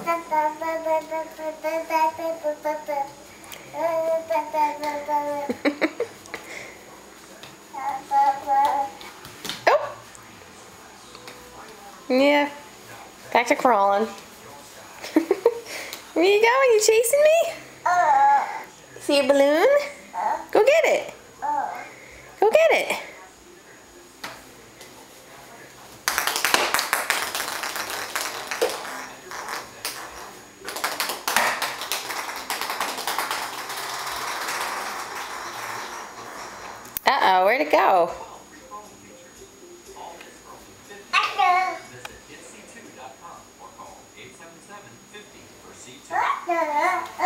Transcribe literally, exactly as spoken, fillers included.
Oh! Yeah, back to crawling. Where you going? You chasing me? See a balloon? Go get it. Go get it. Uh-oh, where'd it go? Visit get c two dot com or call eight seven seven, five zero for C two.